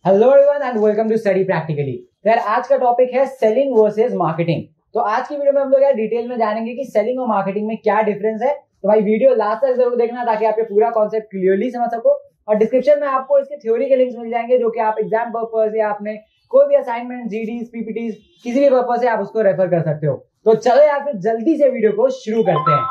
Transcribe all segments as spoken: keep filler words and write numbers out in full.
Hello everyone and welcome to study practically. यार आज का टॉपिक है सेलिंग वर्सेस मार्केटिंग। तो आज की वीडियो में हम लोग यार डिटेल में जानेंगे कि सेलिंग और मार्केटिंग में क्या डिफरेंस है। तो भाई वीडियो लास्ट तक जरूर देखना ताकि आप ये पूरा कॉन्सेप्ट क्लियरली समझ सको। और डिस्क्रिप्शन में आपको इसके थ्योरी के लिंक्स मिल जाएंगे जो कि आप एग्जाम पर्पस या आपने कोई भी असाइनमेंट, जीडीज, पीपीटीज किसी भी पर्पस से आप उसको रेफर कर सकते हो। तो चलो यार फिर जल्दी से वीडियो को शुरू करते हैं।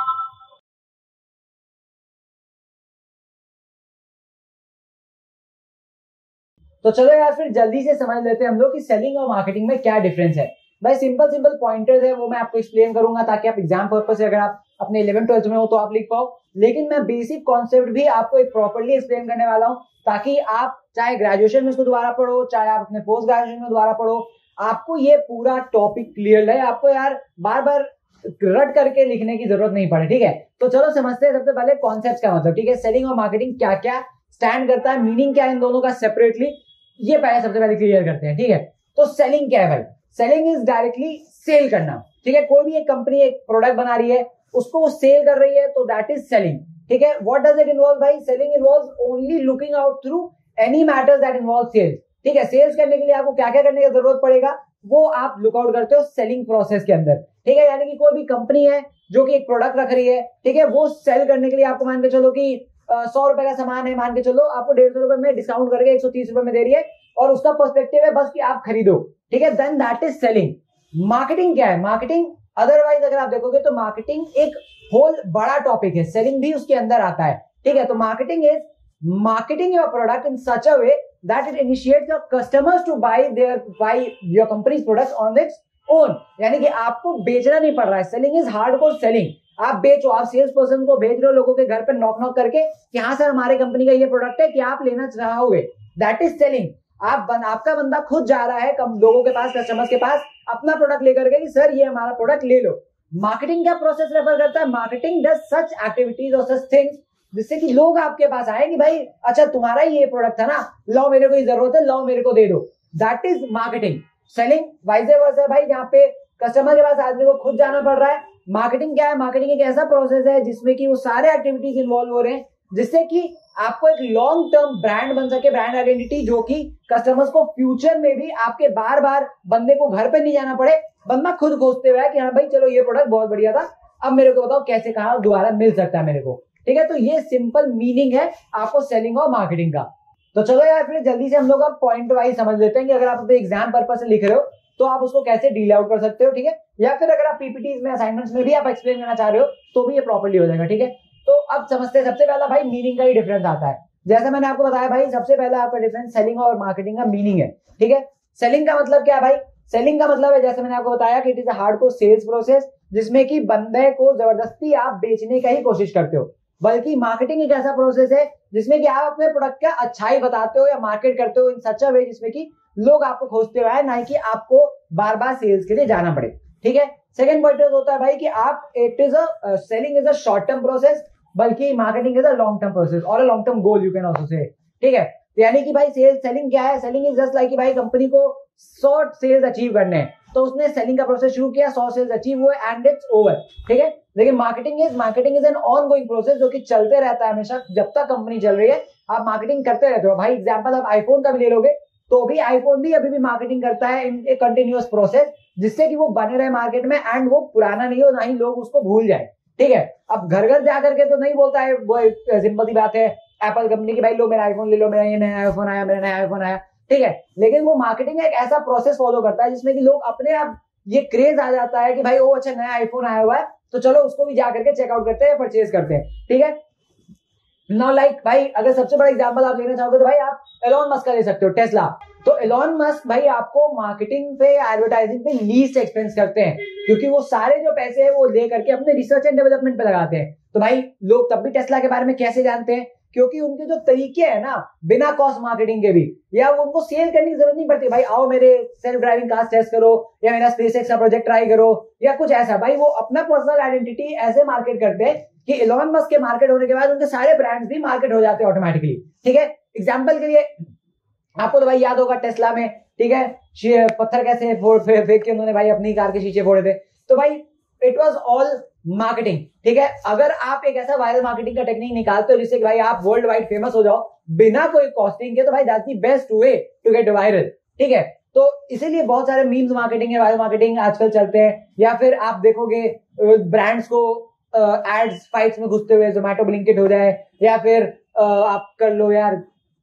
तो चलो यार फिर जल्दी से समझ लेते हैं हम लोग कि सेलिंग और मार्केटिंग में क्या डिफरेंस है। भाई सिंपल सिंपल पॉइंटर्स है वो मैं आपको एक्सप्लेन करूंगा ताकि आप एग्जाम पर्पस से अगर आप अपने इलेवन ट्वेल्थ में हो तो आप लिख पाओ। लेकिन मैं बेसिक कॉन्सेप्ट भी आपको एक प्रॉपर्ली एक्सप्लेन करने वाला हूं ताकि आप चाहे ग्रेजुएशन में इसको दोबारा पढ़ो, चाहे आप अपने पोस्ट ग्रेजुएशन में दोबारा पढ़ो, आपको ये पूरा टॉपिक क्लियर है। आपको यार बार बार रट करके लिखने की जरूरत नहीं पड़े। ठीक है, तो चलो समझते हैं सबसे पहले कॉन्सेप्ट का मतलब। ठीक है, सेलिंग और मार्केटिंग क्या क्या स्टैंड करता है, मीनिंग क्या है इन दोनों का सेपरेटली, ये पहले सबसे पहले क्लियर करते हैं। ठीक है, तो सेलिंग क्या है भाई? सेलिंग इज डायरेक्टली सेल करना। ठीक है, कोई भी एक कंपनी एक प्रोडक्ट बना रही है, उसको वो सेल कर रही है तो दैट इज सेलिंग। ठीक है, व्हाट डज इट इन्वॉल्व भाई? Selling involves only looking out through any matters that involve sales. ठीक है, सेल्स करने के लिए आपको क्या क्या करने की जरूरत पड़ेगा वो आप लुकआउट करते हो सेलिंग प्रोसेस के अंदर। ठीक है, यानी कि कोई भी कंपनी है जो कि एक प्रोडक्ट रख रही है, ठीक है, वो सेल करने के लिए आपको मान के चलो कि सौ रुपए का सामान है, मान के चलो आपको डेढ़ सौ रुपए में डिस्काउंट करके एक सौ तीस रुपए में दे रही है और उसका पर्सपेक्टिव है बस कि आप खरीदो। ठीक है, then that is selling. Marketing क्या है? मार्केटिंग अदरवाइज अगर आप देखोगे तो मार्केटिंग एक होल बड़ा टॉपिक है, सेलिंग भी उसके अंदर आता है। ठीक है, तो marketing is marketing your product in such a way that it initiates your customers to buy their buy your company's products on its own. यानी कि आपको बेचना नहीं पड़ रहा है। Selling is hardcore selling. आप बेचो, आप सेल्स पर्सन को भेज रहे हो लोगों के घर पे नॉक नॉक करके कि हाँ सर हमारे कंपनी का ये प्रोडक्ट है कि आप लेना चाहोगे, दैट इज सेलिंग। आप बन, आपका बंदा खुद जा रहा है कम लोगों के पास, कस्टमर्स के पास अपना प्रोडक्ट लेकर के कि सर ये हमारा प्रोडक्ट ले लो। मार्केटिंग क्या प्रोसेस रेफर करता है? मार्केटिंग डज सच एक्टिविटीज और सच थिंग्स जिससे कि लोग आपके पास आए कि भाई अच्छा तुम्हारा ही ये प्रोडक्ट था ना, लाओ मेरे को ये जरूरत है, लाओ मेरे को दे दो, that is marketing. Selling vice versa है भाई, जहाँ पे कस्टमर के पास आदमी को खुद जाना पड़ रहा है। मार्केटिंग क्या है? मार्केटिंग एक ऐसा प्रोसेस है जिसमें कि वो सारे एक्टिविटीज इन्वॉल्व हो रहे हैं जिससे कि आपको एक लॉन्ग टर्म ब्रांड बन सके, ब्रांड आइडेंटिटी, जो कि कस्टमर्स को फ्यूचर में भी आपके बार बार बंदे को घर पे नहीं जाना पड़े, बंदा खुद खोजते हुए कि हाँ भाई चलो ये प्रोडक्ट बहुत बढ़िया था, अब मेरे को बताओ कैसे कहाँ दोबारा मिल सकता है मेरे को। ठीक है, तो ये सिंपल मीनिंग है आपको सेलिंग और मार्केटिंग का। तो चलो यार फिर जल्दी से हम लोग अब पॉइंट वाइज समझ लेते हैं कि अगर आप अपने एग्जाम पर्पस से लिख रहे हो तो आप उसको कैसे डील आउट कर सकते हो। ठीक है, या फिर अगर आप पीपीटीज में, असाइनमेंट्स में भी आप एक्सप्लेन करना चाह रहे हो तो भी ये प्रॉपर्ली हो जाएगा। ठीक है, तो अब समझते हैं। सबसे पहला भाई मीनिंग का ही डिफरेंस आता है। जैसे मैंने आपको बताया भाई, सबसे पहला आपका डिफरेंस सेलिंग और मार्केटिंग का मीनिंग है। ठीक है, सेलिंग का मतलब क्या है भाई? सेलिंग का मतलब है, जैसे मैंने आपको बताया कि it is a hardcore sales process जिसमें कि बंदे को जबरदस्ती आप बेचने का ही कोशिश करते हो। बल्कि मार्केटिंग एक ऐसा प्रोसेस है जिसमें कि आप अपने प्रोडक्ट का अच्छाई बताते हो या मार्केट करते हो इन सच अ वे जिसमें कि लोग आपको खोजते हुए, ना कि आपको बार बार सेल्स के लिए जाना पड़े। ठीक है, सेकंड पॉइंट होता है भाई कि आप it is a selling is a short term process, बल्कि marketing is a long term process और a long term goal you can also say. ठीक है, यानी कि भाई सेल्स सेलिंग क्या है? सेलिंग इज जस्ट लाइक कि भाई कंपनी को सौ सेल्स अचीव करने हैं तो उसने सेलिंग का प्रोसेस शुरू किया, सौ सेल्स अचीव हुए एंड इट्स ओवर। ठीक है, लेकिन marketing is marketing is an ongoing process जो कि चलते रहता है हमेशा, जब तक कंपनी चल रही है आप मार्केटिंग करते रहते हो। भाई एग्जांपल आप आईफोन का भी ले लोगे तो भी आईफोन भी अभी भी मार्केटिंग करता है इन ए कंटिन्यूअस प्रोसेस जिससे कि वो बने रहे मार्केट में एंड वो पुराना नहीं हो, ना ही लोग उसको भूल जाए। ठीक है, अब घर घर जाकर के तो नहीं बोलता है, वो सिंपल सी बात है एप्पल कंपनी की, भाई लो मेरा आईफोन ले लो, मेरा ये नया आईफोन आया, मेरा नया आईफोन आया। ठीक है, लेकिन वो मार्केटिंग एक ऐसा प्रोसेस फॉलो करता है जिसमें कि लोग अपने आप ये क्रेज आ जाता है कि भाई ओ अच्छा नया आईफोन आया हुआ है तो चलो उसको भी जाकर के चेकआउट करते हैं, परचेज करते हैं। ठीक है, नाउ लाइक भाई अगर सबसे बड़ा एग्जांपल आप लेना चाहोगे तो भाई आप एलोन मस्क का ले सकते हो, टेस्ला। तो एलोन मस्क भाई आपको मार्केटिंग पे, एडवर्टाइजिंग पे लीस्ट एक्सपेंस करते हैं क्योंकि वो सारे जो पैसे है वो ले करके अपने रिसर्च एंड डेवलपमेंट पे लगाते हैं। तो भाई लोग तब भी टेस्ला के बारे में कैसे जानते हैं? क्योंकि उनके जो तरीके हैं ना, बिना कॉस्ट मार्केटिंग के भी, या वो उनको सेल करने की जरूरत नहीं पड़ती, भाई आओ मेरे सेल्फ ड्राइविंग कार टेस्ट करो या मेरा स्पेसएक्स का प्रोजेक्ट ट्राई करो या कुछ ऐसा। भाई वो अपना पर्सनल आइडेंटिटी ऐसे मार्केट करते हैं कि एलोन मस्क के मार्केट होने के बाद उनके सारे ब्रांड्स भी मार्केट हो जाते हैं ऑटोमेटिकली। ठीक है, एग्जांपल के लिए आपको तो भाई याद होगा टेस्ला में, ठीक है, पत्थर कैसे फेंक के उन्होंने भाई अपनी कार के शीशे फोड़े थे। तो भाई इट वाज ऑल मार्केटिंग। ठीक है, अगर आप एक ऐसा वायरल मार्केटिंग का टेक्निक निकालते हो जिससे कि भाई आप वर्ल्ड वाइड फेमस हो जाओ बिना कोई कॉस्टिंग के, तो भाई that's the best way to get viral. ठीक है, तो इसीलिए बहुत सारे मीम्स मार्केटिंग है, वायरल मार्केटिंग आजकल चलते हैं। या फिर आप देखोगे ब्रांड्स को एड्स फाइट्स में घुसते हुए, जोमेटो ब्लिंकिट हो जाए, या फिर uh, आप कर लो यार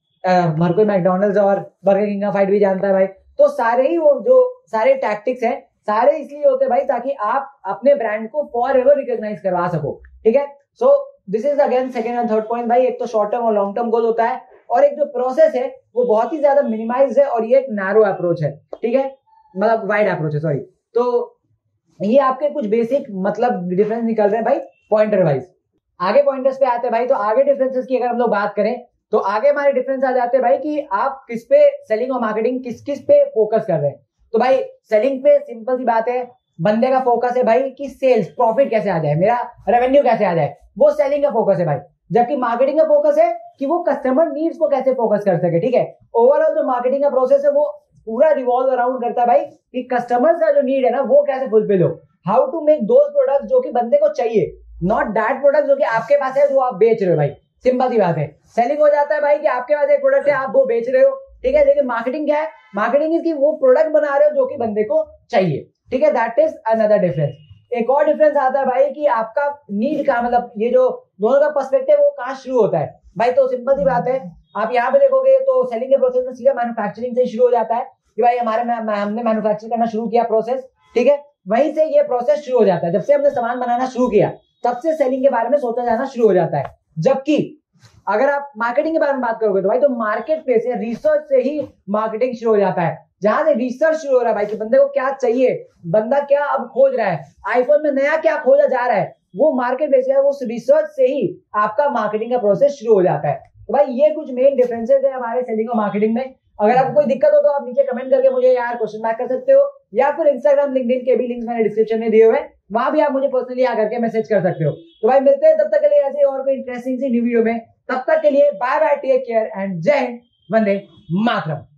हर कोई मैकडोनल्ड्स और बर्गर किंग का फाइट भी जानता है भाई। तो सारे ही वो जो सारे टैक्टिक्स हैं सारे इसलिए होते हैं भाई ताकि आप अपने ब्रांड को फॉर एवर रिकॉग्नाइज करवा सको। ठीक है, so this is again second and third point भाई। एक तो शॉर्ट टर्म और लॉन्ग टर्म गोल होता है, और एक जो प्रोसेस है वो बहुत ही ज्यादा मिनिमाइज है, और ये एक नैरो अप्रोच है। ठीक है, मतलब वाइड अप्रोच है, सॉरी। तो ये आपके कुछ बेसिक मतलब डिफरेंस निकल रहे हैं भाई पॉइंटर वाइज। आगे पॉइंटर्स पे आते हैं भाई, तो आगे डिफरेंसेस की अगर हम लोग बात करें तो आगे हमारे डिफरेंस आ जाते हैं भाई कि आप किस पे सेलिंग और मार्केटिंग किस किस पे फोकस कर रहे हैं। तो भाई सेलिंग पे सिंपल सी बात है, बंदे का फोकस है भाई कि सेल्स प्रॉफिट कैसे आ जाए, मेरा रेवेन्यू कैसे आ जाए, वो सेलिंग का फोकस है भाई। जबकि मार्केटिंग का फोकस है कि वो कस्टमर नीड्स को कैसे फोकस कर सके। ठीक है, ओवरऑल जो मार्केटिंग का प्रोसेस है वो पूरा रिवॉल्व अराउंड करता है भाई कि कस्टमर का जो नीड है ना वो कैसे फुलफिल हो, how to make those product जो कि बंदे को चाहिए, नॉट दैट प्रोडक्ट जो कि आपके पास है जो आप बेच रहे हो भाई। सिंपल सी बात है, सेलिंग हो जाता है भाई कि आपके पास एक प्रोडक्ट है आप वो बेच रहे हो। ठीक है, लेकिन मार्केटिंग क्या है, मार्केटिंग इज कि वो प्रोडक्ट बना रहे हो जो कि बंदे को चाहिए। ठीक है, दैट इज अनदर डिफरेंस। एक और डिफरेंस आता है भाई कि आपका नीड का मतलब ये जो दोनों का पर्सपेक्टिव वो कहाँ शुरू होता है भाई। तो सिंपल सी बात है, आप यहाँ पे देखोगे तो सेलिंग के प्रोसेस में सीधा मैन्युफैक्चरिंग से शुरू हो जाता है कि भाई हमारे हमने मैन्युफैक्चर करना शुरू किया प्रोसेस। ठीक है, वहीं से ये प्रोसेस शुरू हो जाता है। जब से हमने सामान बनाना शुरू किया तब से सेलिंग के बारे में सोचा जाना शुरू हो जाता है। जबकि अगर आप मार्केटिंग के बारे में बात करोगे तो भाई तो मार्केट प्लेस है, रिसर्च से ही मार्केटिंग शुरू हो जाता है। जहां से रिसर्च शुरू हो रहा है भाई कि बंदे को क्या चाहिए, बंदा क्या अब खोज रहा है, आईफोन में नया क्या खोजा जा रहा है, वो मार्केट प्लेस है, वो रिसर्च से ही आपका मार्केटिंग का प्रोसेस शुरू हो जाता है। तो भाई ये कुछ मेन डिफरेंसेस है हमारे सेलिंग और मार्केटिंग में। अगर आपको कोई दिक्कत हो तो आप नीचे कमेंट करके मुझे यार क्वेश्चन बैक कर सकते हो, या फिर इंस्टाग्राम लिंक्डइन के भी लिंक्स मैंने डिस्क्रिप्शन में दिए हुए हैं, वहां भी आप मुझे पर्सनली आकर के मैसेज कर सकते हो। तो भाई मिलते हैं तब तक के लिए ऐसे और कोई इंटरेस्टिंग सी न्यू वीडियो में। तब तक के लिए bye bye, take care and जय हिंद, वंदे मातरम।